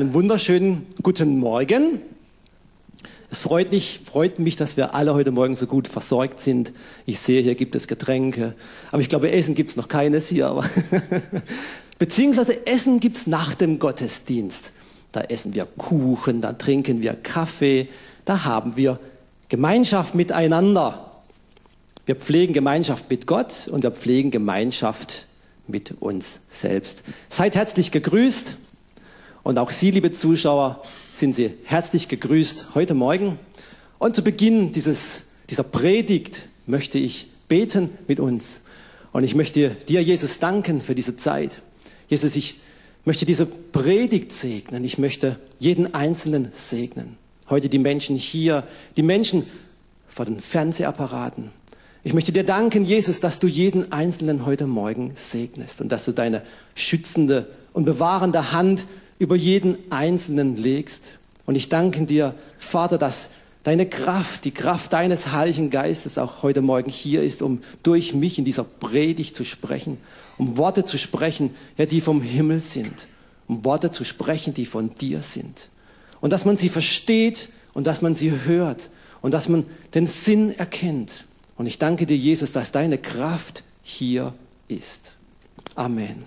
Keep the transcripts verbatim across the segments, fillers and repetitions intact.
einen wunderschönen guten Morgen. Es freut mich, freut mich, dass wir alle heute Morgen so gut versorgt sind. Ich sehe, hier gibt es Getränke, aber ich glaube, Essen gibt es noch keines hier. Aber Beziehungsweise Essen gibt es nach dem Gottesdienst. Da essen wir Kuchen, da trinken wir Kaffee, da haben wir Gemeinschaft miteinander. Wir pflegen Gemeinschaft mit Gott und wir pflegen Gemeinschaft mit uns selbst. Seid herzlich gegrüßt und auch Sie, liebe Zuschauer, sind Sie herzlich gegrüßt heute Morgen. Und zu Beginn dieses, dieser Predigt möchte ich beten mit uns. Und ich möchte dir, Jesus, danken für diese Zeit. Jesus, ich möchte diese Predigt segnen. Ich möchte jeden Einzelnen segnen. Heute die Menschen hier, die Menschen vor den Fernsehapparaten. Ich möchte dir danken, Jesus, dass du jeden Einzelnen heute Morgen segnest und dass du deine schützende und bewahrende Hand über jeden Einzelnen legst. Und ich danke dir, Vater, dass deine Kraft, die Kraft deines Heiligen Geistes auch heute Morgen hier ist, um durch mich in dieser Predigt zu sprechen, um Worte zu sprechen, ja, die vom Himmel sind, um Worte zu sprechen, die von dir sind. Und dass man sie versteht und dass man sie hört und dass man den Sinn erkennt. Und ich danke dir, Jesus, dass deine Kraft hier ist. Amen.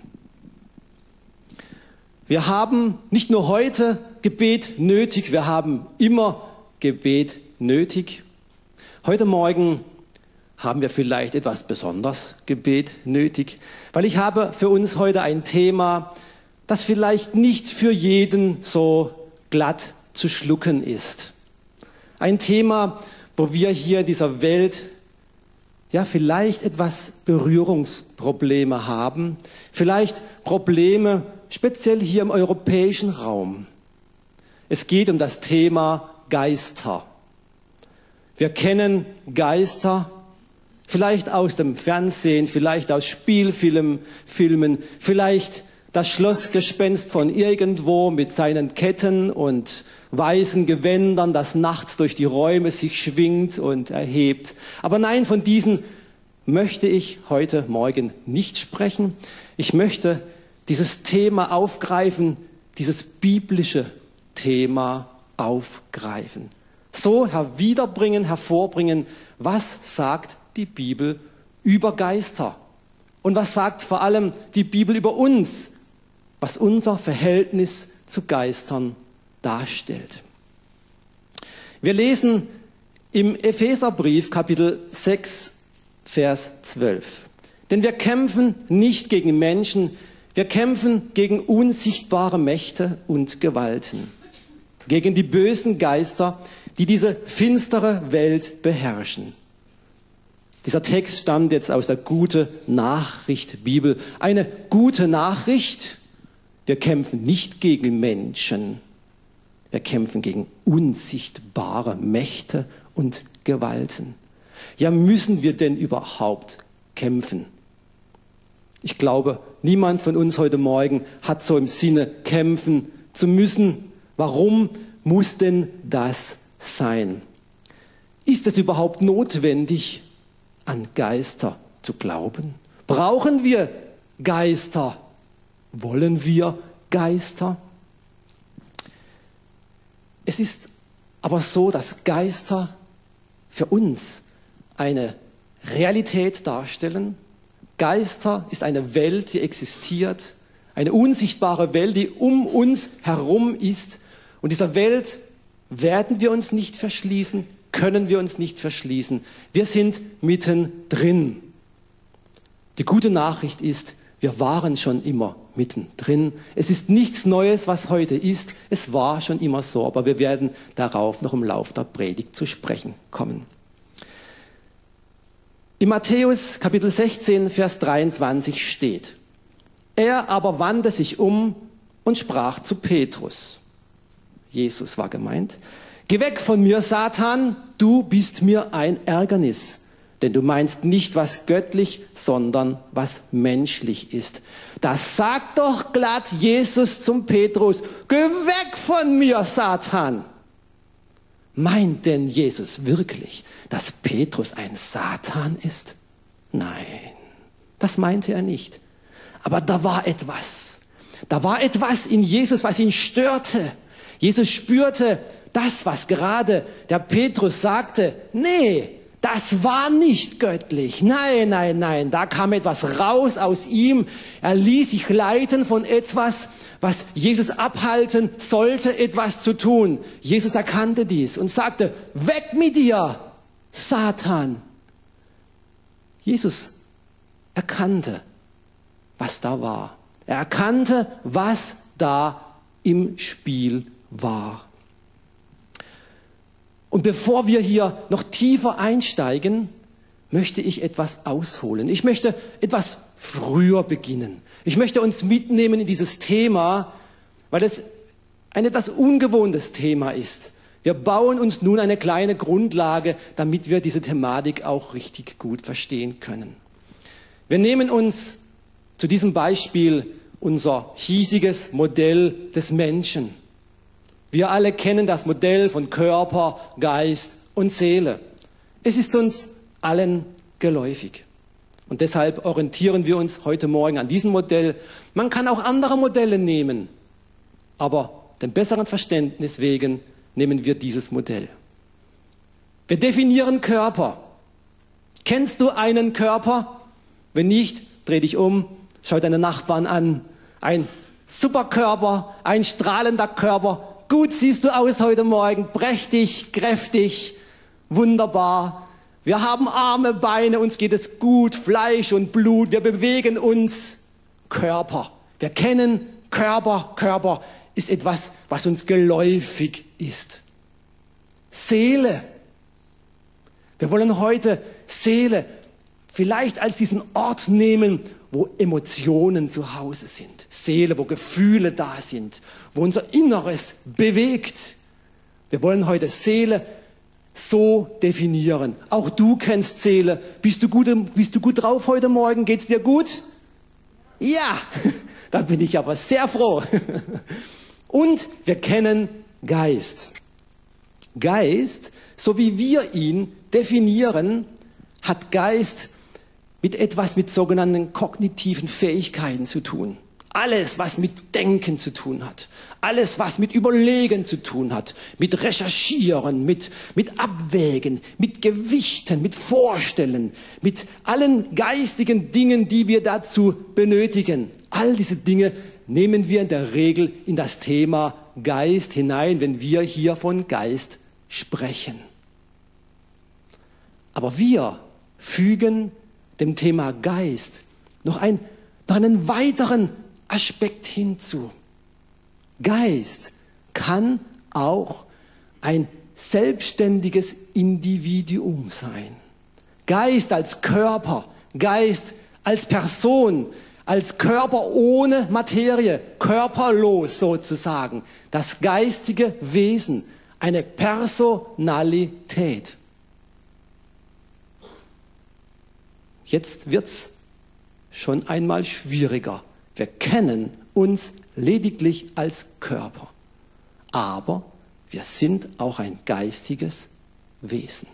Wir haben nicht nur heute Gebet nötig, wir haben immer Gebet nötig. Heute Morgen haben wir vielleicht etwas besonders Gebet nötig, weil ich habe für uns heute ein Thema, das vielleicht nicht für jeden so glatt zu schlucken ist. Ein Thema, wo wir hier in dieser Welt ja vielleicht etwas Berührungsprobleme haben, vielleicht Probleme speziell hier im europäischen Raum. Es geht um das Thema Geister. Wir kennen Geister, vielleicht aus dem Fernsehen, vielleicht aus Spielfilmen, Filmen, vielleicht das Schlossgespenst von irgendwo mit seinen Ketten und weißen Gewändern, das nachts durch die Räume sich schwingt und erhebt. Aber nein, von diesen möchte ich heute Morgen nicht sprechen. Ich möchte dieses Thema aufgreifen, dieses biblische Thema aufgreifen. So herwiederbringen, hervorbringen, was sagt die Bibel über Geister? Und was sagt vor allem die Bibel über uns, was unser Verhältnis zu Geistern darstellt? Wir lesen im Epheserbrief Kapitel sechs, Vers zwölf. Denn wir kämpfen nicht gegen Menschen, wir kämpfen gegen unsichtbare Mächte und Gewalten, gegen die bösen Geister, die diese finstere Welt beherrschen. Dieser Text stammt jetzt aus der Gute Nachricht Bibel. Eine gute Nachricht: Wir kämpfen nicht gegen Menschen, wir kämpfen gegen unsichtbare Mächte und Gewalten. Ja, müssen wir denn überhaupt kämpfen? Ich glaube, niemand von uns heute Morgen hat so im Sinne, kämpfen zu müssen. Warum muss denn das sein? Ist es überhaupt notwendig, an Geister zu glauben? Brauchen wir Geister? Wollen wir Geister? Es ist aber so, dass Geister für uns eine Realität darstellen. Geister ist eine Welt, die existiert, eine unsichtbare Welt, die um uns herum ist. Und dieser Welt werden wir uns nicht verschließen, können wir uns nicht verschließen. Wir sind mittendrin. Die gute Nachricht ist, wir waren schon immer mittendrin. Es ist nichts Neues, was heute ist. Es war schon immer so, aber wir werden darauf noch im Lauf der Predigt zu sprechen kommen. In Matthäus Kapitel sechzehn, Vers dreiundzwanzig steht: Er aber wandte sich um und sprach zu Petrus. Jesus war gemeint. Geh weg von mir, Satan, du bist mir ein Ärgernis, denn du meinst nicht, was göttlich, sondern was menschlich ist. Das sagt doch glatt Jesus zum Petrus: Geh weg von mir, Satan. Meint denn Jesus wirklich, dass Petrus ein Satan ist? Nein, das meinte er nicht. Aber da war etwas. Da war etwas in Jesus, was ihn störte. Jesus spürte das, was gerade der Petrus sagte. Nee, das war nicht göttlich. Nein, nein, nein, da kam etwas raus aus ihm. Er ließ sich leiten von etwas, was Jesus abhalten sollte, etwas zu tun. Jesus erkannte dies und sagte, weg mit dir, Satan. Jesus erkannte, was da war. Er erkannte, was da im Spiel war. Und bevor wir hier noch tiefer einsteigen, möchte ich etwas ausholen. Ich möchte etwas früher beginnen. Ich möchte uns mitnehmen in dieses Thema, weil es ein etwas ungewohntes Thema ist. Wir bauen uns nun eine kleine Grundlage, damit wir diese Thematik auch richtig gut verstehen können. Wir nehmen uns zu diesem Beispiel unser hiesiges Modell des Menschen. Wir alle kennen das Modell von Körper, Geist und Seele. Es ist uns allen geläufig. Und deshalb orientieren wir uns heute Morgen an diesem Modell. Man kann auch andere Modelle nehmen, aber dem besseren Verständnis wegen nehmen wir dieses Modell. Wir definieren Körper. Kennst du einen Körper? Wenn nicht, dreh dich um, schau deine Nachbarn an. Ein super Körper, ein strahlender Körper. Gut siehst du aus heute Morgen, prächtig, kräftig, wunderbar. Wir haben Arme, Beine, uns geht es gut, Fleisch und Blut, wir bewegen uns. Körper. Wir kennen Körper. Körper ist etwas, was uns geläufig ist. Seele. Wir wollen heute Seele vielleicht als diesen Ort nehmen, wo Emotionen zu Hause sind. Seele, wo Gefühle da sind, wo unser Inneres bewegt. Wir wollen heute Seele so definieren. Auch du kennst Seele. Bist du gut, bist du gut drauf heute Morgen? Geht's dir gut? Ja, da bin ich aber sehr froh. Und wir kennen Geist. Geist, so wie wir ihn definieren, hat Geist mit etwas mit sogenannten kognitiven Fähigkeiten zu tun. Alles, was mit Denken zu tun hat. Alles, was mit Überlegen zu tun hat. Mit Recherchieren, mit, mit Abwägen, mit Gewichten, mit Vorstellen, mit allen geistigen Dingen, die wir dazu benötigen. All diese Dinge nehmen wir in der Regel in das Thema Geist hinein, wenn wir hier von Geist sprechen. Aber wir fügen dem Thema Geist noch einen, noch einen weiteren Aspekt hinzu. Geist kann auch ein selbstständiges Individuum sein. Geist als Körper, Geist als Person, als Körper ohne Materie, körperlos sozusagen. Das geistige Wesen, eine Personalität. Jetzt wird's schon einmal schwieriger. Wir kennen uns lediglich als Körper. Aber wir sind auch ein geistiges Wesen.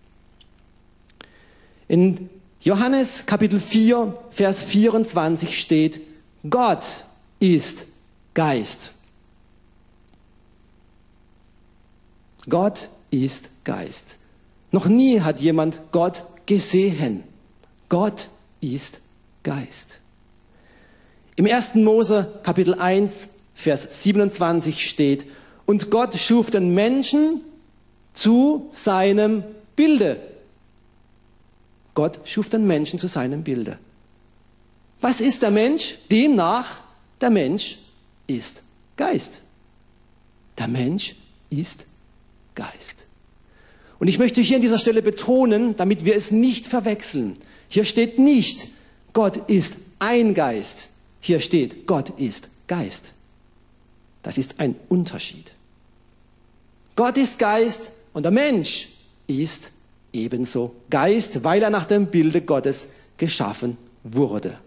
In Johannes Kapitel vier, Vers vierundzwanzig steht, Gott ist Geist. Gott ist Geist. Noch nie hat jemand Gott gesehen. Gott ist Geist. Im ersten Mose Kapitel eins, Vers siebenundzwanzig steht, und Gott schuf den Menschen zu seinem Bilde. Gott schuf den Menschen zu seinem Bilde. Was ist der Mensch? Demnach, der Mensch ist Geist. Der Mensch ist Geist. Und ich möchte hier an dieser Stelle betonen, damit wir es nicht verwechseln. Hier steht nicht, Gott ist ein Geist. Hier steht, Gott ist Geist. Das ist ein Unterschied. Gott ist Geist und der Mensch ist ebenso Geist, weil er nach dem Bilde Gottes geschaffen wurde.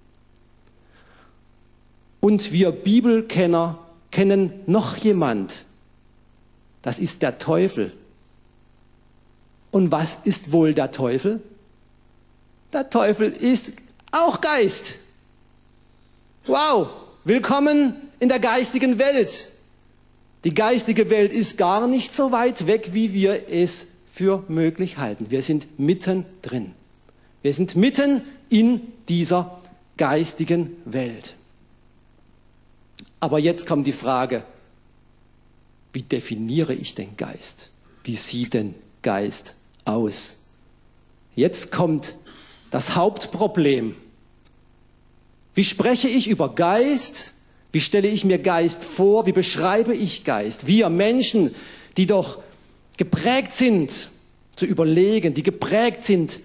Und wir Bibelkenner kennen noch jemand. Das ist der Teufel. Und was ist wohl der Teufel? Der Teufel ist auch Geist. Wow, willkommen in der geistigen Welt. Die geistige Welt ist gar nicht so weit weg, wie wir es für möglich halten. Wir sind mittendrin. Wir sind mitten in dieser geistigen Welt. Aber jetzt kommt die Frage, wie definiere ich den Geist? Wie sieht denn Geist aus? Jetzt kommt das Hauptproblem. Wie spreche ich über Geist? Wie stelle ich mir Geist vor? Wie beschreibe ich Geist? Wir Menschen, die doch geprägt sind, zu überlegen, die geprägt sind,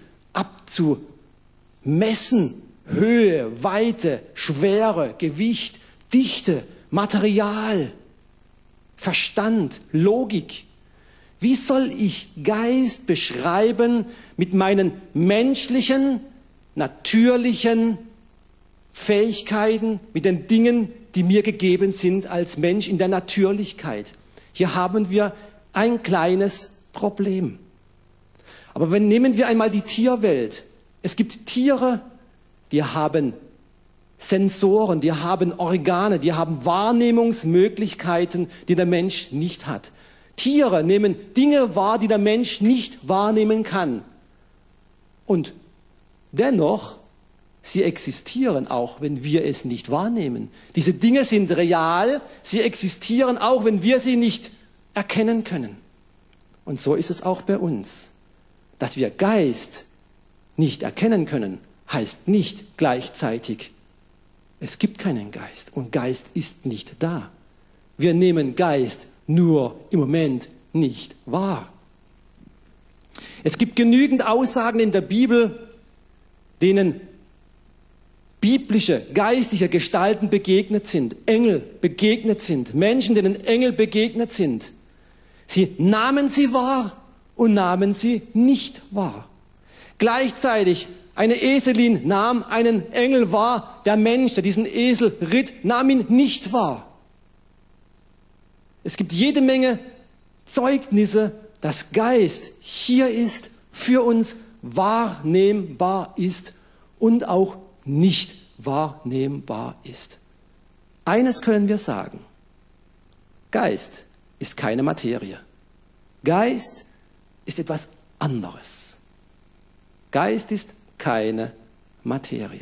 abzumessen, Höhe, Weite, Schwere, Gewicht, Dichte, Material, Verstand, Logik. Wie soll ich Geist beschreiben mit meinen menschlichen, natürlichen Fähigkeiten, mit den Dingen, die mir gegeben sind als Mensch in der Natürlichkeit? Hier haben wir ein kleines Problem. Aber wenn, nehmen wir einmal die Tierwelt. Es gibt Tiere, die haben Sensoren, die haben Organe, die haben Wahrnehmungsmöglichkeiten, die der Mensch nicht hat. Tiere nehmen Dinge wahr, die der Mensch nicht wahrnehmen kann. Und dennoch, sie existieren auch, wenn wir es nicht wahrnehmen. Diese Dinge sind real, sie existieren auch, wenn wir sie nicht erkennen können. Und so ist es auch bei uns. Dass wir Geist nicht erkennen können, heißt nicht gleichzeitig, es gibt keinen Geist und Geist ist nicht da. Wir nehmen Geist nur im Moment nicht wahr. Es gibt genügend Aussagen in der Bibel, denen biblische, geistliche Gestalten begegnet sind, Engel begegnet sind, Menschen, denen Engel begegnet sind. Sie nahmen sie wahr und nahmen sie nicht wahr. Gleichzeitig eine Eselin nahm einen Engel wahr, der Mensch, der diesen Esel ritt, nahm ihn nicht wahr. Es gibt jede Menge Zeugnisse, dass Geist hier ist, für uns wahrnehmbar ist und auch nicht wahrnehmbar ist. Eines können wir sagen: Geist ist keine Materie. Geist ist etwas anderes. Geist ist keine Materie.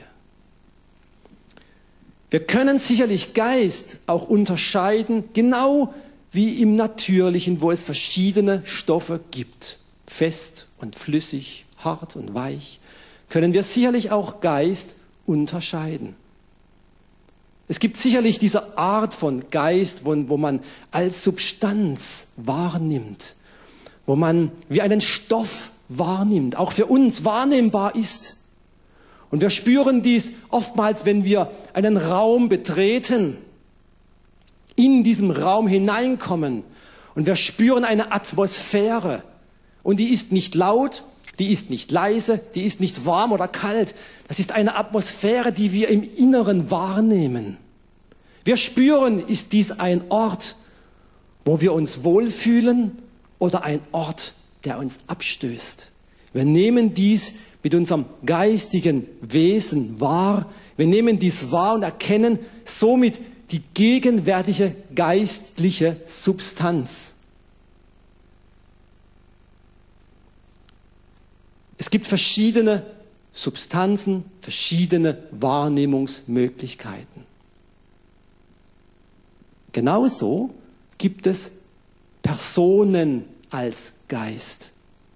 Wir können sicherlich Geist auch unterscheiden, genau wie im Natürlichen, wo es verschiedene Stoffe gibt. Fest und flüssig, hart und weich, können wir sicherlich auch Geist unterscheiden. Es gibt sicherlich diese Art von Geist, wo, wo man als Substanz wahrnimmt, wo man wie einen Stoff wahrnimmt, auch für uns wahrnehmbar ist. Und wir spüren dies oftmals, wenn wir einen Raum betreten, in diesem Raum hineinkommen und wir spüren eine Atmosphäre. Und die ist nicht laut, die ist nicht leise, die ist nicht warm oder kalt. Das ist eine Atmosphäre, die wir im Inneren wahrnehmen. Wir spüren, ist dies ein Ort, wo wir uns wohlfühlen oder ein Ort, der uns abstößt. Wir nehmen dies mit unserem geistigen Wesen wahr. Wir nehmen dies wahr und erkennen somit die gegenwärtige geistliche Substanz. Es gibt verschiedene Substanzen, verschiedene Wahrnehmungsmöglichkeiten. Genauso gibt es Personen als Geist.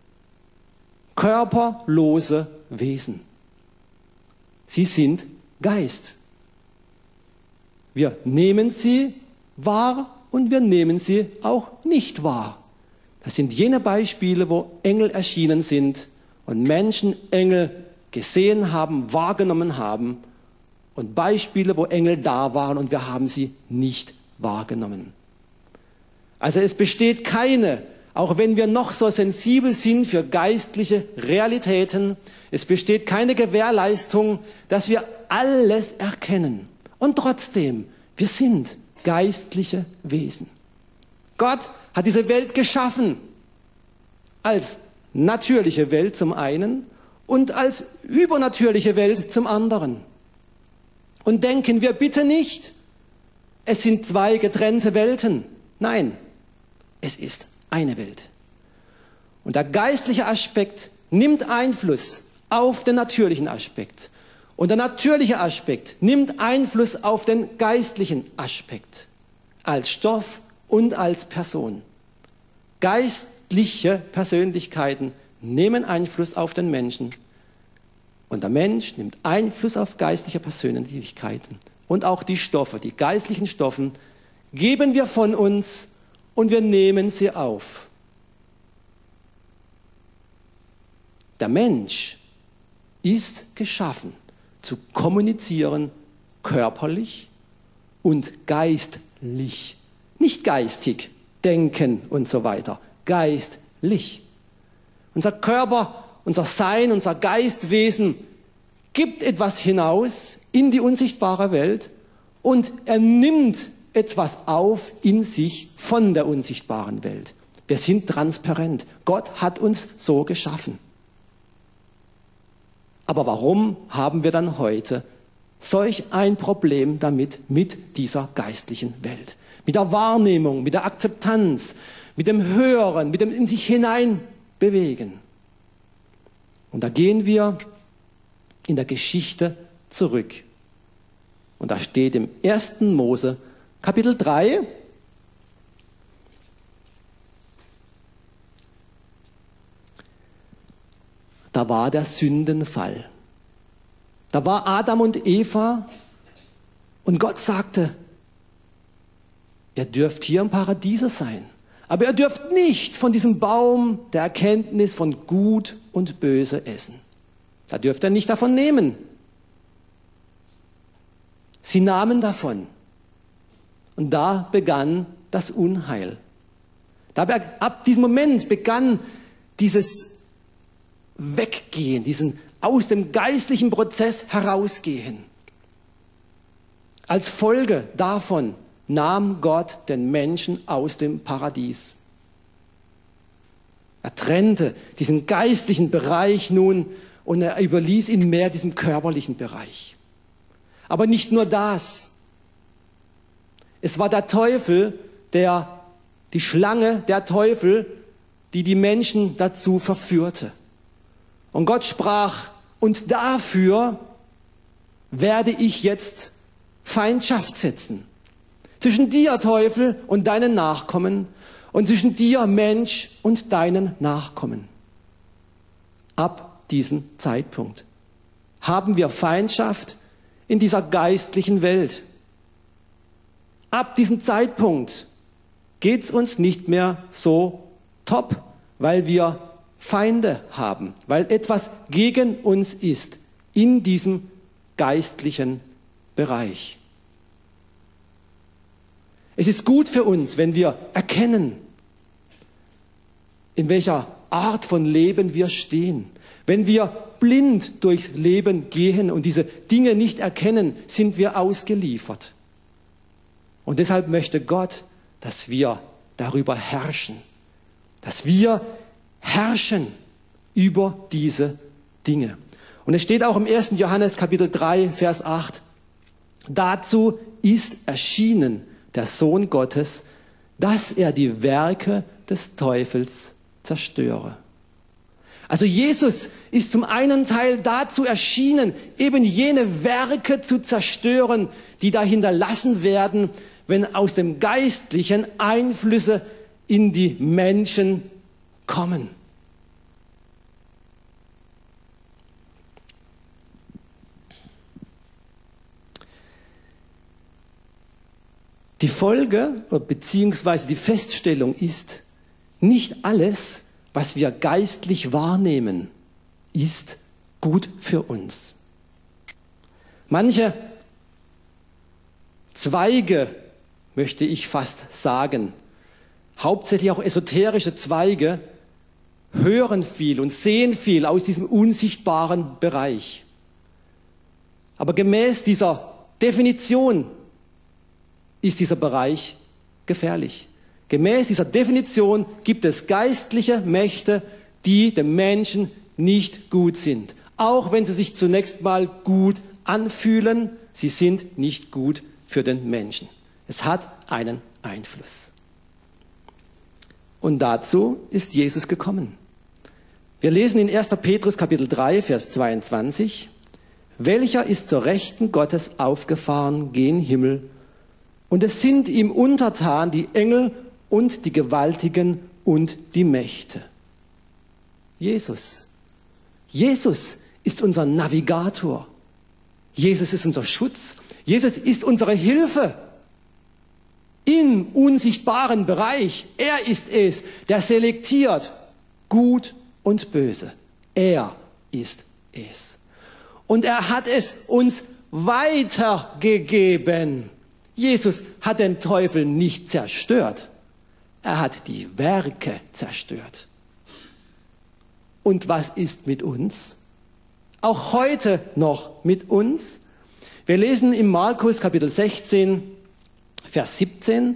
Körperlose Wesen. Sie sind Geist. Wir nehmen sie wahr und wir nehmen sie auch nicht wahr. Das sind jene Beispiele, wo Engel erschienen sind und Menschen Engel gesehen haben, wahrgenommen haben, und Beispiele, wo Engel da waren und wir haben sie nicht wahrgenommen. Also es besteht keine, auch wenn wir noch so sensibel sind für geistliche Realitäten, es besteht keine Gewährleistung, dass wir alles erkennen. Und trotzdem, wir sind geistliche Wesen. Gott hat diese Welt geschaffen als natürliche Welt zum einen und als übernatürliche Welt zum anderen. Und denken wir bitte nicht, es sind zwei getrennte Welten. Nein, es ist eine Welt. Und der geistliche Aspekt nimmt Einfluss auf den natürlichen Aspekt. Und der natürliche Aspekt nimmt Einfluss auf den geistlichen Aspekt. Als Stoff und als Person. Geistliche Persönlichkeiten nehmen Einfluss auf den Menschen. Und der Mensch nimmt Einfluss auf geistliche Persönlichkeiten. Und auch die Stoffe, die geistlichen Stoffe, geben wir von uns und wir nehmen sie auf. Der Mensch ist geschaffen, zu kommunizieren, körperlich und geistlich. Nicht geistig, denken und so weiter, geistlich. Unser Körper, unser Sein, unser Geistwesen gibt etwas hinaus in die unsichtbare Welt und er nimmt etwas auf in sich von der unsichtbaren Welt. Wir sind transparent. Gott hat uns so geschaffen. Aber warum haben wir dann heute solch ein Problem damit, mit dieser geistlichen Welt? Mit der Wahrnehmung, mit der Akzeptanz, mit dem Hören, mit dem in sich hinein bewegen. Und da gehen wir in der Geschichte zurück. Und da steht im ersten Mose, Kapitel drei, da war der Sündenfall. Da war Adam und Eva und Gott sagte, ihr dürft hier im Paradiese sein, aber ihr dürft nicht von diesem Baum der Erkenntnis von Gut und Böse essen. Da dürft ihr nicht davon nehmen. Sie nahmen davon. Und da begann das Unheil. Da, ab diesem Moment begann dieses Weggehen, diesen aus dem geistlichen Prozess herausgehen. Als Folge davon nahm Gott den Menschen aus dem Paradies. Er trennte diesen geistlichen Bereich nun und er überließ ihn mehr diesem körperlichen Bereich. Aber nicht nur das. Es war der Teufel, der, die Schlange, der Teufel, die die Menschen dazu verführte. Und Gott sprach, und dafür werde ich jetzt Feindschaft setzen. Zwischen dir, Teufel, und deinen Nachkommen und zwischen dir, Mensch, und deinen Nachkommen. Ab diesem Zeitpunkt haben wir Feindschaft in dieser geistlichen Welt. Ab diesem Zeitpunkt geht es uns nicht mehr so top, weil wir Feinde haben, weil etwas gegen uns ist in diesem geistlichen Bereich. Es ist gut für uns, wenn wir erkennen, in welcher Art von Leben wir stehen. Wenn wir blind durchs Leben gehen und diese Dinge nicht erkennen, sind wir ausgeliefert. Und deshalb möchte Gott, dass wir darüber herrschen, dass wir herrschen über diese Dinge. Und es steht auch im ersten Johannes Kapitel drei, Vers acht, dazu ist erschienen der Sohn Gottes, dass er die Werke des Teufels zerstöre. Also Jesus ist zum einen Teil dazu erschienen, eben jene Werke zu zerstören, die da hinterlassen werden, wenn aus dem Geistlichen Einflüsse in die Menschen kommen. Die Folge bzw. die Feststellung ist, nicht alles, was wir geistlich wahrnehmen, ist gut für uns. Manche Zweige, möchte ich fast sagen, hauptsächlich auch esoterische Zweige, hören viel und sehen viel aus diesem unsichtbaren Bereich. Aber gemäß dieser Definition ist dieser Bereich gefährlich. Gemäß dieser Definition gibt es geistliche Mächte, die dem Menschen nicht gut sind. Auch wenn sie sich zunächst mal gut anfühlen, sie sind nicht gut für den Menschen. Es hat einen Einfluss. Und dazu ist Jesus gekommen. Wir lesen in erster Petrus Kapitel drei, Vers zweiundzwanzig. Welcher ist zur Rechten Gottes aufgefahren gen Himmel, und es sind ihm untertan die Engel und die Gewaltigen und die Mächte. Jesus. Jesus ist unser Navigator. Jesus ist unser Schutz. Jesus ist unsere Hilfe im unsichtbaren Bereich. Er ist es, der selektiert Gut und Böse. Er ist es. Und er hat es uns weitergegeben. Jesus hat den Teufel nicht zerstört. Er hat die Werke zerstört. Und was ist mit uns? Auch heute noch mit uns. Wir lesen im Markus Kapitel sechzehn, Vers siebzehn.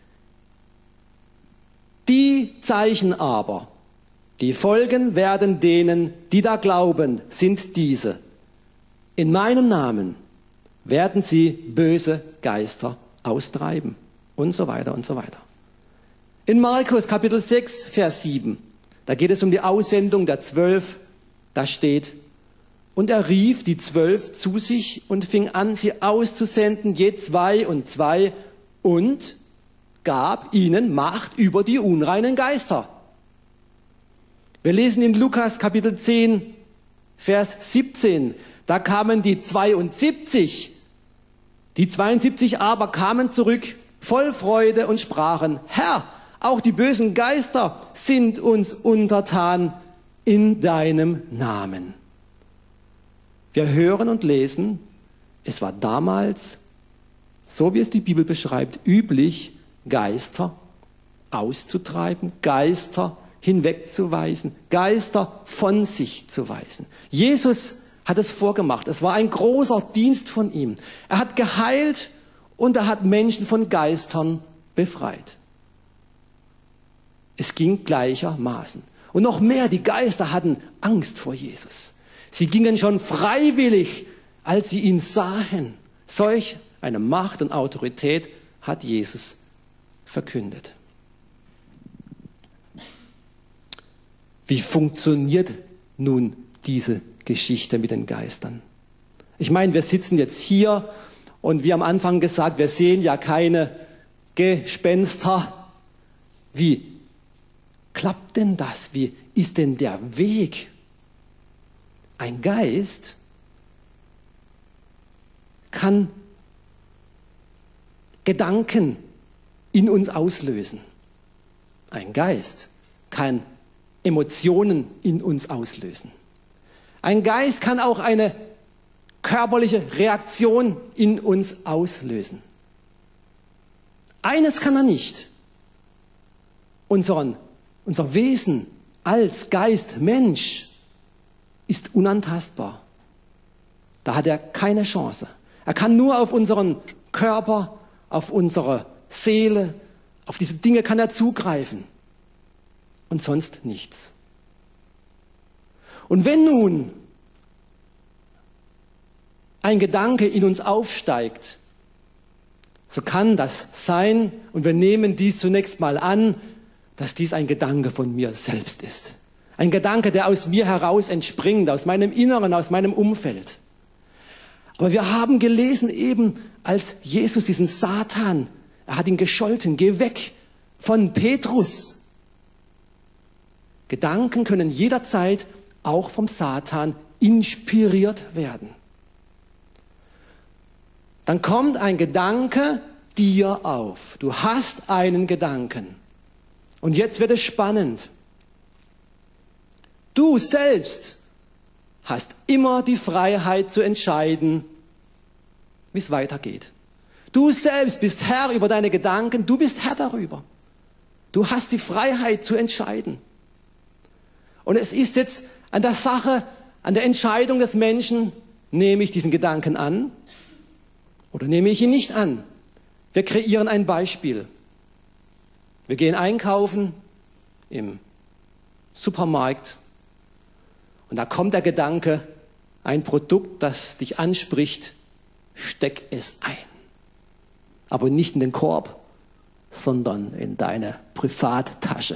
Die Zeichen aber, die folgen werden denen, die da glauben, sind diese. In meinem Namen werden sie böse Geister austreiben. Und so weiter und so weiter. In Markus Kapitel sechs, Vers sieben, da geht es um die Aussendung der Zwölf. Da steht: Und er rief die Zwölf zu sich und fing an, sie auszusenden, je zwei und zwei, und gab ihnen Macht über die unreinen Geister. Wir lesen in Lukas Kapitel zehn, Vers siebzehn, da kamen die zweiundsiebzig, die zweiundsiebzig aber kamen zurück, voll Freude und sprachen: Herr, auch die bösen Geister sind uns untertan in deinem Namen. Wir hören und lesen, es war damals, so wie es die Bibel beschreibt, üblich, Geister auszutreiben, Geister hinwegzuweisen, Geister von sich zu weisen. Jesus hat es vorgemacht. Es war ein großer Dienst von ihm. Er hat geheilt und er hat Menschen von Geistern befreit. Es ging gleichermaßen. Und noch mehr, die Geister hatten Angst vor Jesus. Sie gingen schon freiwillig, als sie ihn sahen. Solch eine Macht und Autorität hat Jesus verkündet. Wie funktioniert nun diese Geschichte mit den Geistern? Ich meine, wir sitzen jetzt hier und wie am Anfang gesagt, wir sehen ja keine Gespenster. Wie klappt denn das? Wie ist denn der Weg? Ein Geist kann Gedanken in uns auslösen. Ein Geist kann Emotionen in uns auslösen. Ein Geist kann auch eine körperliche Reaktion in uns auslösen. Eines kann er nicht. Unseren, unser Wesen als Geist, Mensch, ist unantastbar. Da hat er keine Chance. Er kann nur auf unseren Körper, auf unsere Seele, auf diese Dinge kann er zugreifen. Und sonst nichts. Und wenn nun ein Gedanke in uns aufsteigt, so kann das sein, und wir nehmen dies zunächst mal an, dass dies ein Gedanke von mir selbst ist. Ein Gedanke, der aus mir heraus entspringt, aus meinem Inneren, aus meinem Umfeld. Aber wir haben gelesen eben, als Jesus diesen Satan, er hat ihn gescholten, geh weg von Petrus. Gedanken können jederzeit auch vom Satan inspiriert werden. Dann kommt ein Gedanke dir auf. Du hast einen Gedanken. Und jetzt wird es spannend. Du selbst hast immer die Freiheit zu entscheiden, wie es weitergeht. Du selbst bist Herr über deine Gedanken, du bist Herr darüber. Du hast die Freiheit zu entscheiden. Und es ist jetzt an der Sache, an der Entscheidung des Menschen, nehme ich diesen Gedanken an oder nehme ich ihn nicht an. Wir kreieren ein Beispiel. Wir gehen einkaufen im Supermarkt und da kommt der Gedanke, ein Produkt, das dich anspricht, steck es ein. aber nicht in den Korb, sondern in deine Privattasche.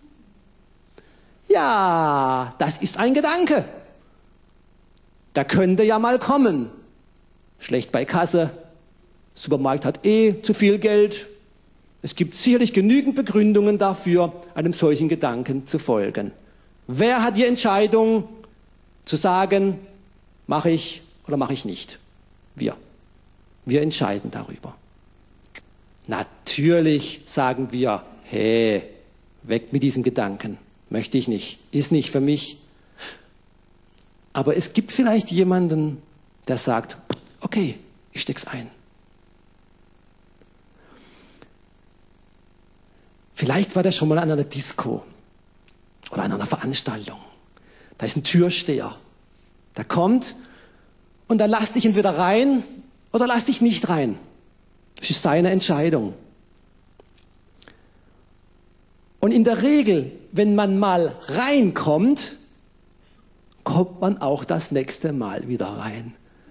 Ja, das ist ein Gedanke. Der könnte ja mal kommen. Schlecht bei Kasse, Supermarkt hat eh zu viel Geld. Es gibt sicherlich genügend Begründungen dafür, einem solchen Gedanken zu folgen. Wer hat die Entscheidung zu sagen, mache ich oder mache ich nicht? Wir. Wir entscheiden darüber. Natürlich sagen wir, hey, weg mit diesem Gedanken. Möchte ich nicht, ist nicht für mich. Aber es gibt vielleicht jemanden, der sagt, okay, ich steck's ein. Vielleicht war der schon mal an einer Disco oder an einer Veranstaltung. Da ist ein Türsteher. Der kommt und er lässt dich entweder rein oder lässt dich nicht rein. Das ist seine Entscheidung. Und in der Regel, wenn man mal reinkommt, kommt man auch das nächste Mal wieder rein.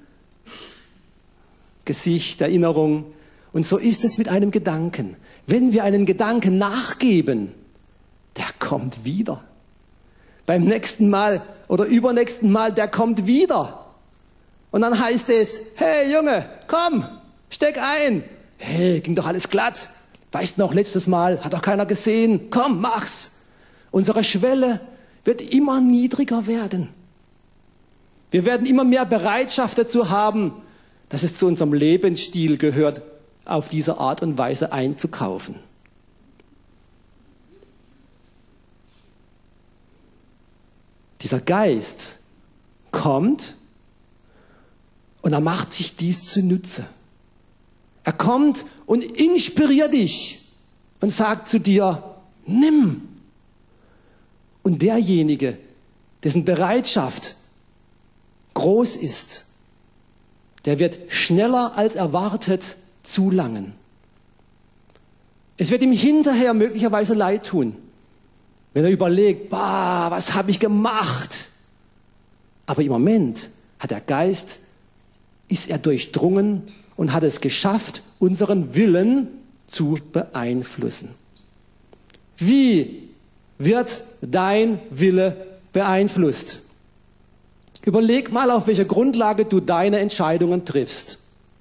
Gesicht, Erinnerung. Und so ist es mit einem Gedanken. Wenn wir einen Gedanken nachgeben, der kommt wieder. Beim nächsten Mal oder übernächsten Mal, der kommt wieder. Und dann heißt es, hey Junge, komm, steck ein. Hey, ging doch alles glatt. Weißt du noch, letztes Mal hat doch keiner gesehen. Komm, mach's. Unsere Schwelle wird immer niedriger werden. Wir werden immer mehr Bereitschaft dazu haben, dass es zu unserem Lebensstil gehört, auf diese Art und Weise einzukaufen. Dieser Geist kommt und er macht sich dies zunutze. Er kommt und inspiriert dich und sagt zu dir, nimm. Und derjenige, dessen Bereitschaft groß ist, der wird schneller als erwartet zulangen. Es wird ihm hinterher möglicherweise leid tun, wenn er überlegt, bah, was habe ich gemacht? Aber im Moment hat der Geist, ist er durchdrungen und hat es geschafft, unseren Willen zu beeinflussen. Wie wird dein Wille beeinflusst? Überleg mal, auf welcher Grundlage du deine Entscheidungen triffst.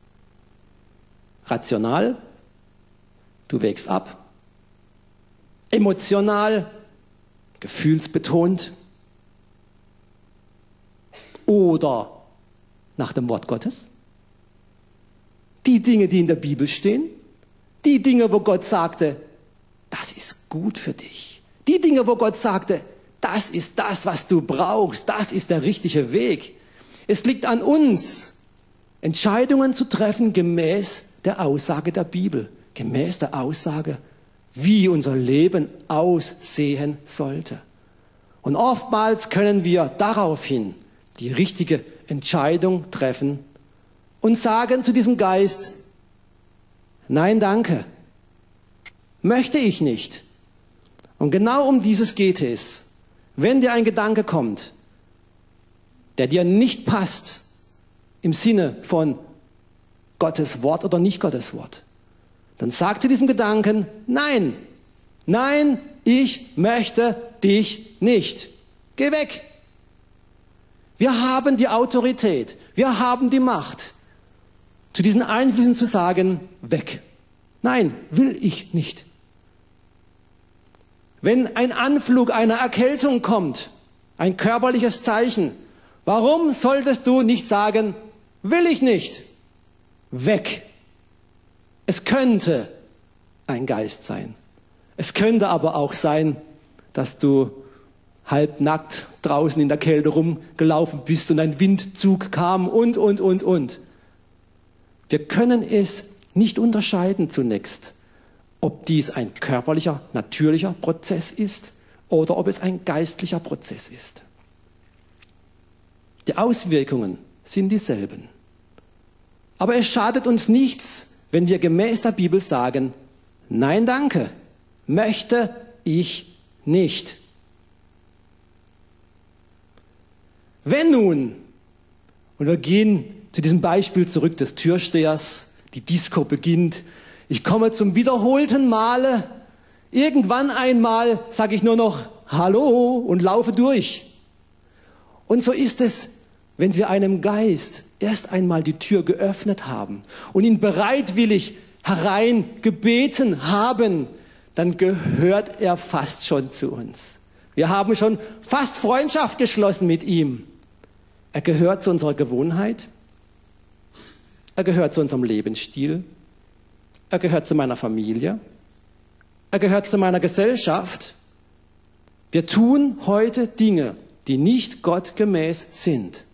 Rational, du wägst ab. Emotional, gefühlsbetont. Oder nach dem Wort Gottes. Die Dinge, die in der Bibel stehen. Die Dinge, wo Gott sagte, das ist gut für dich. Die Dinge, wo Gott sagte, das ist das, was du brauchst. Das ist der richtige Weg. Es liegt an uns, Entscheidungen zu treffen gemäß der Aussage der Bibel. Gemäß der Aussage, wie unser Leben aussehen sollte. Und oftmals können wir daraufhin die richtige Entscheidung treffen und sagen zu diesem Geist, nein, danke, möchte ich nicht. Und genau um dieses geht es. Wenn dir ein Gedanke kommt, der dir nicht passt, im Sinne von Gottes Wort oder nicht Gottes Wort, dann sag zu diesem Gedanken, nein, nein, ich möchte dich nicht. Geh weg. Wir haben die Autorität, wir haben die Macht, zu diesen Einflüssen zu sagen, weg. Nein, will ich nicht. Wenn ein Anflug einer Erkältung kommt, ein körperliches Zeichen, warum solltest du nicht sagen, will ich nicht? Weg. Es könnte ein Geist sein. Es könnte aber auch sein, dass du halbnackt draußen in der Kälte rumgelaufen bist und ein Windzug kam und, und, und, und. Wir können es nicht unterscheiden zunächst, ob dies ein körperlicher, natürlicher Prozess ist oder ob es ein geistlicher Prozess ist. Die Auswirkungen sind dieselben. Aber es schadet uns nichts, wenn wir gemäß der Bibel sagen, nein, danke, möchte ich nicht. Wenn nun, und wir gehen zu diesem Beispiel zurück des Türstehers, die Disco beginnt, Ich komme zum wiederholten Male. Irgendwann einmal sage ich nur noch Hallo und laufe durch. Und so ist es, wenn wir einem Geist erst einmal die Tür geöffnet haben und ihn bereitwillig hereingebeten haben, dann gehört er fast schon zu uns. Wir haben schon fast Freundschaft geschlossen mit ihm. Er gehört zu unserer Gewohnheit. Er gehört zu unserem Lebensstil. Er gehört zu meiner Familie. Er gehört zu meiner Gesellschaft. Wir tun heute Dinge, die nicht gottgemäß sind.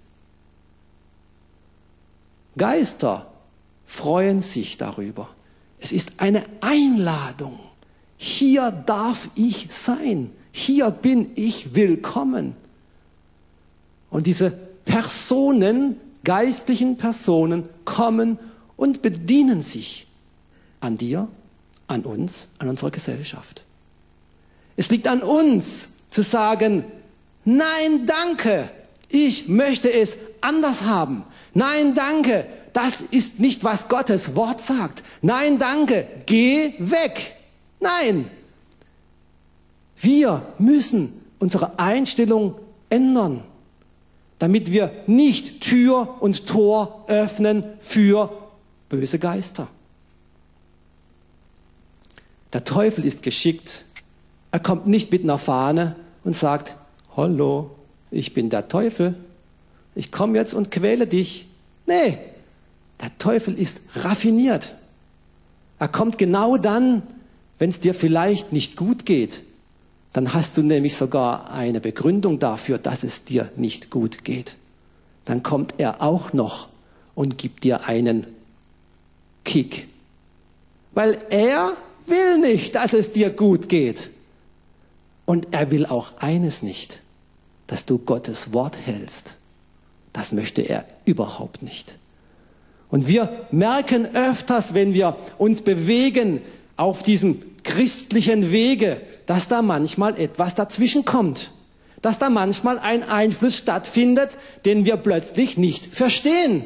Geister freuen sich darüber. Es ist eine Einladung. Hier darf ich sein. Hier bin ich willkommen. Und diese Personen, geistlichen Personen, kommen und bedienen sich an dir, an uns, an unserer Gesellschaft. Es liegt an uns zu sagen, nein, danke, ich möchte es anders haben. Nein, danke, das ist nicht, was Gottes Wort sagt. Nein, danke, geh weg. Nein, wir müssen unsere Einstellung ändern, damit wir nicht Tür und Tor öffnen für böse Geister. Der Teufel ist geschickt. Er kommt nicht mit einer Fahne und sagt, hallo, ich bin der Teufel. Ich komme jetzt und quäle dich. Nee, der Teufel ist raffiniert. Er kommt genau dann, wenn es dir vielleicht nicht gut geht. Dann hast du nämlich sogar eine Begründung dafür, dass es dir nicht gut geht. Dann kommt er auch noch und gibt dir einen Kick. Weil er will nicht, dass es dir gut geht. Und er will auch eines nicht, dass du Gottes Wort hältst. Das möchte er überhaupt nicht. Und wir merken öfters, wenn wir uns bewegen auf diesem christlichen Wege, dass da manchmal etwas dazwischen kommt. Dass da manchmal ein Einfluss stattfindet, den wir plötzlich nicht verstehen.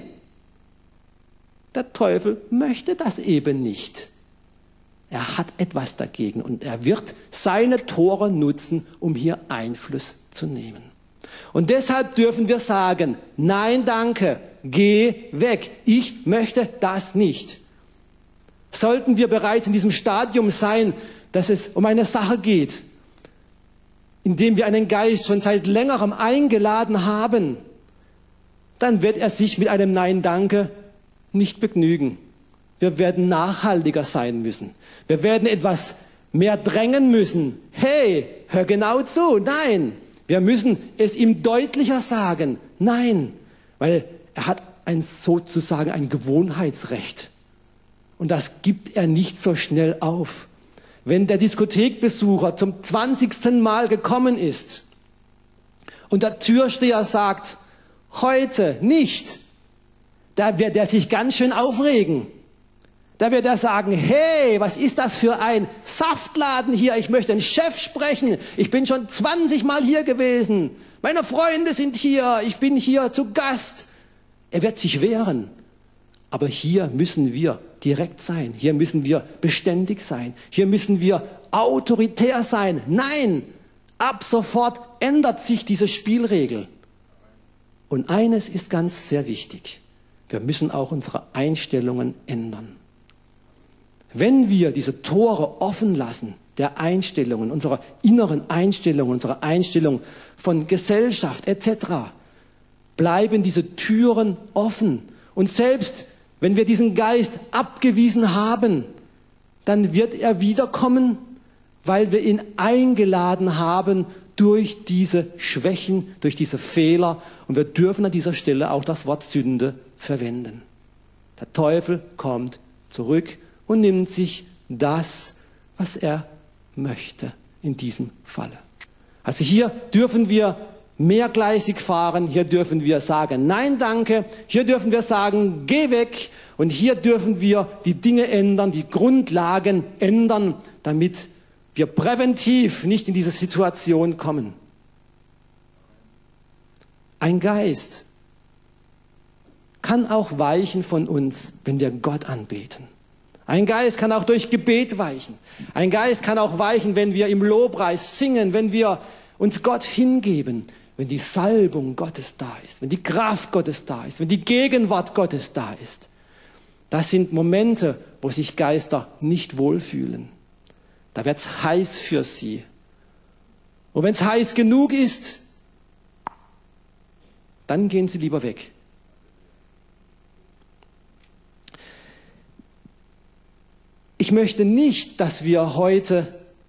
Der Teufel möchte das eben nicht. Er hat etwas dagegen und er wird seine Tore nutzen, um hier Einfluss zu nehmen. Und deshalb dürfen wir sagen, nein, danke, geh weg, ich möchte das nicht. Sollten wir bereits in diesem Stadium sein, dass es um eine Sache geht, indem wir einen Geist schon seit längerem eingeladen haben, dann wird er sich mit einem Nein, danke nicht begnügen. Wir werden nachhaltiger sein müssen. Wir werden etwas mehr drängen müssen. Hey, hör genau zu. Nein, wir müssen es ihm deutlicher sagen. Nein, weil er hat ein, sozusagen ein Gewohnheitsrecht. Und das gibt er nicht so schnell auf. Wenn der Diskothekbesucher zum zwanzigsten Mal gekommen ist und der Türsteher sagt, heute nicht, da wird er sich ganz schön aufregen. Da wird er sagen, hey, was ist das für ein Saftladen hier? Ich möchte den Chef sprechen. Ich bin schon zwanzig Mal hier gewesen. Meine Freunde sind hier. Ich bin hier zu Gast. Er wird sich wehren. Aber hier müssen wir direkt sein. Hier müssen wir beständig sein. Hier müssen wir autoritär sein. Nein, ab sofort ändert sich diese Spielregel. Und eines ist ganz sehr wichtig. Wir müssen auch unsere Einstellungen ändern. Wenn wir diese Tore offen lassen, der Einstellungen, unserer inneren Einstellungen, unserer Einstellung von Gesellschaft et cetera, bleiben diese Türen offen. Und selbst wenn wir diesen Geist abgewiesen haben, dann wird er wiederkommen, weil wir ihn eingeladen haben durch diese Schwächen, durch diese Fehler. Und wir dürfen an dieser Stelle auch das Wort Sünde verwenden. Der Teufel kommt zurück und nimmt sich das, was er möchte in diesem Falle. Also hier dürfen wir mehrgleisig fahren, hier dürfen wir sagen, nein, danke, hier dürfen wir sagen, geh weg und hier dürfen wir die Dinge ändern, die Grundlagen ändern, damit wir präventiv nicht in diese Situation kommen. Ein Geist kann auch weichen von uns, wenn wir Gott anbeten. Ein Geist kann auch durch Gebet weichen. Ein Geist kann auch weichen, wenn wir im Lobpreis singen, wenn wir uns Gott hingeben, wenn die Salbung Gottes da ist, wenn die Kraft Gottes da ist, wenn die Gegenwart Gottes da ist. Das sind Momente, wo sich Geister nicht wohlfühlen. Da wird es heiß für sie. Und wenn es heiß genug ist, dann gehen sie lieber weg. Ich möchte nicht, dass wir heute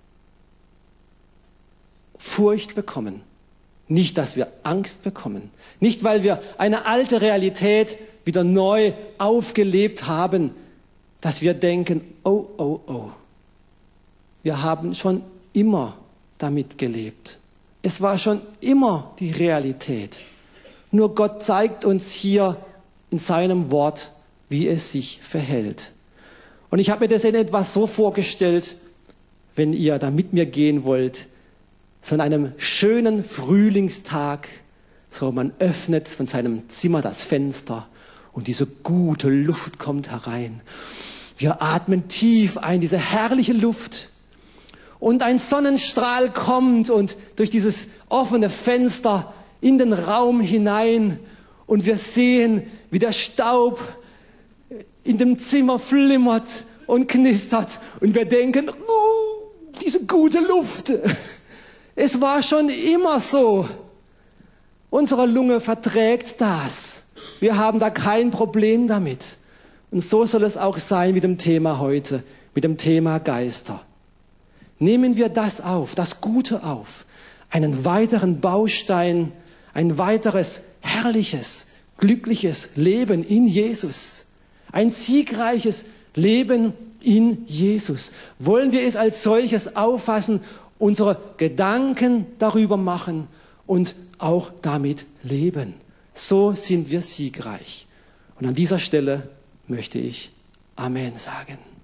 Furcht bekommen. Nicht, dass wir Angst bekommen. Nicht, weil wir eine alte Realität wieder neu aufgelebt haben, dass wir denken, oh, oh, oh. Wir haben schon immer damit gelebt. Es war schon immer die Realität. Nur Gott zeigt uns hier in seinem Wort, wie es sich verhält. Und ich habe mir das in etwas so vorgestellt, wenn ihr da mit mir gehen wollt, so an einem schönen Frühlingstag, so man öffnet von seinem Zimmer das Fenster und diese gute Luft kommt herein. Wir atmen tief ein, diese herrliche Luft. Und ein Sonnenstrahl kommt und durch dieses offene Fenster in den Raum hinein und wir sehen, wie der Staub in dem Zimmer flimmert und knistert und wir denken, oh, diese gute Luft. Es war schon immer so. Unsere Lunge verträgt das. Wir haben da kein Problem damit. Und so soll es auch sein mit dem Thema heute, mit dem Thema Geister. Nehmen wir das auf, das Gute auf, einen weiteren Baustein, ein weiteres herrliches, glückliches Leben in Jesus. Ein siegreiches Leben in Jesus. Wollen wir es als solches auffassen, unsere Gedanken darüber machen und auch damit leben. So sind wir siegreich. Und an dieser Stelle möchte ich Amen sagen.